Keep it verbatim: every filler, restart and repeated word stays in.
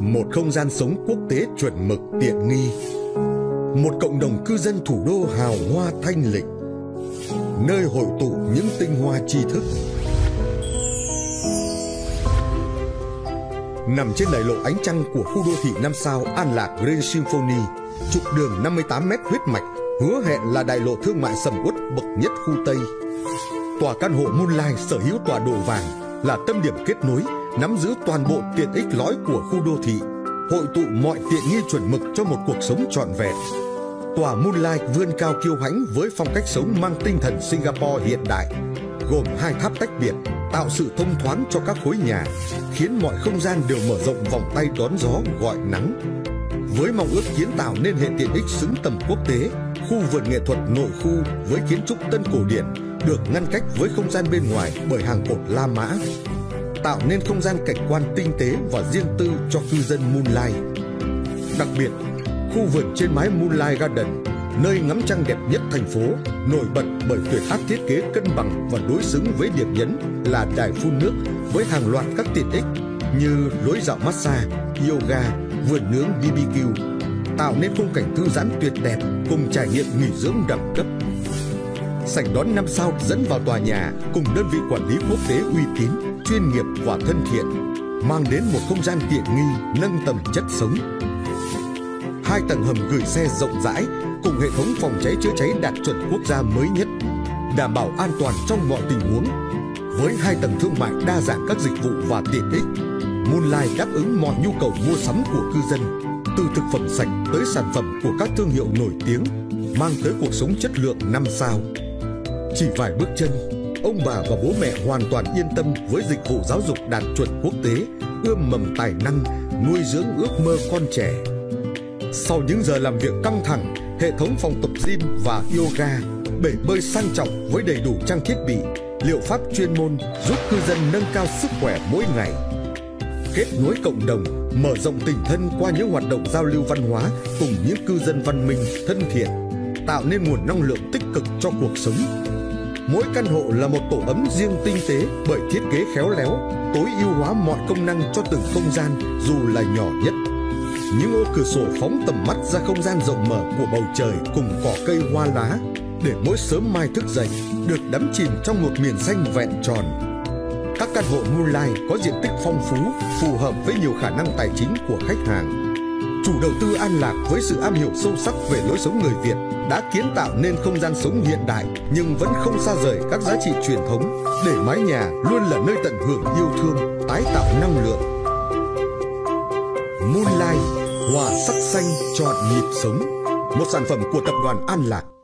Một không gian sống quốc tế chuẩn mực tiện nghi. Một cộng đồng cư dân thủ đô hào hoa thanh lịch, nơi hội tụ những tinh hoa tri thức. Nằm trên đại lộ ánh trăng của khu đô thị năm sao An Lạc Grand Symphony, trục đường năm mươi tám mét huyết mạch, hứa hẹn là đại lộ thương mại sầm uất bậc nhất khu Tây. Tòa căn hộ Moonlight sở hữu tọa độ vàng là tâm điểm kết nối, nắm giữ toàn bộ tiện ích lõi của khu đô thị, hội tụ mọi tiện nghi chuẩn mực cho một cuộc sống trọn vẹn. Tòa Moonlight vươn cao kiêu hãnh với phong cách sống mang tinh thần Singapore hiện đại, gồm hai tháp tách biệt, tạo sự thông thoáng cho các khối nhà, khiến mọi không gian đều mở rộng vòng tay đón gió gọi nắng. Với mong ước kiến tạo nên hệ tiện ích xứng tầm quốc tế, khu vườn nghệ thuật nội khu với kiến trúc tân cổ điển được ngăn cách với không gian bên ngoài bởi hàng cột La Mã, tạo nên không gian cảnh quan tinh tế và riêng tư cho cư dân Moonlight. Đặc biệt, khu vườn trên mái Moonlight Garden, nơi ngắm trăng đẹp nhất thành phố, nổi bật bởi tuyệt tác thiết kế cân bằng và đối xứng với điểm nhấn là đài phun nước với hàng loạt các tiện ích như lối dạo massage, yoga, vườn nướng bê bê kiu, tạo nên khung cảnh thư giãn tuyệt đẹp cùng trải nghiệm nghỉ dưỡng đẳng cấp. Sảnh đón năm sao dẫn vào tòa nhà cùng đơn vị quản lý quốc tế uy tín, chuyên nghiệp và thân thiện, mang đến một không gian tiện nghi nâng tầm chất sống. Hai tầng hầm gửi xe rộng rãi cùng hệ thống phòng cháy chữa cháy đạt chuẩn quốc gia mới nhất, đảm bảo an toàn trong mọi tình huống. Với hai tầng thương mại đa dạng các dịch vụ và tiện ích, Moonlight đáp ứng mọi nhu cầu mua sắm của cư dân, từ thực phẩm sạch tới sản phẩm của các thương hiệu nổi tiếng, mang tới cuộc sống chất lượng năm sao. Chỉ vài bước chân, ông bà và bố mẹ hoàn toàn yên tâm với dịch vụ giáo dục đạt chuẩn quốc tế, ươm mầm tài năng, nuôi dưỡng ước mơ con trẻ. Sau những giờ làm việc căng thẳng, hệ thống phòng tập gym và yoga, bể bơi sang trọng với đầy đủ trang thiết bị, liệu pháp chuyên môn giúp cư dân nâng cao sức khỏe mỗi ngày. Kết nối cộng đồng, mở rộng tình thân qua những hoạt động giao lưu văn hóa cùng những cư dân văn minh, thân thiện, tạo nên nguồn năng lượng tích cực cho cuộc sống. Mỗi căn hộ là một tổ ấm riêng tinh tế bởi thiết kế khéo léo, tối ưu hóa mọi công năng cho từng không gian dù là nhỏ nhất. Những ô cửa sổ phóng tầm mắt ra không gian rộng mở của bầu trời cùng cỏ cây hoa lá, để mỗi sớm mai thức dậy được đắm chìm trong một miền xanh vẹn tròn. Các căn hộ Moonlight có diện tích phong phú, phù hợp với nhiều khả năng tài chính của khách hàng. Chủ đầu tư An Lạc với sự am hiểu sâu sắc về lối sống người Việt đã kiến tạo nên không gian sống hiện đại nhưng vẫn không xa rời các giá trị truyền thống, để mái nhà luôn là nơi tận hưởng yêu thương, tái tạo năng lượng. Moonlight, hòa sắc xanh trọn nhịp sống, một sản phẩm của tập đoàn An Lạc.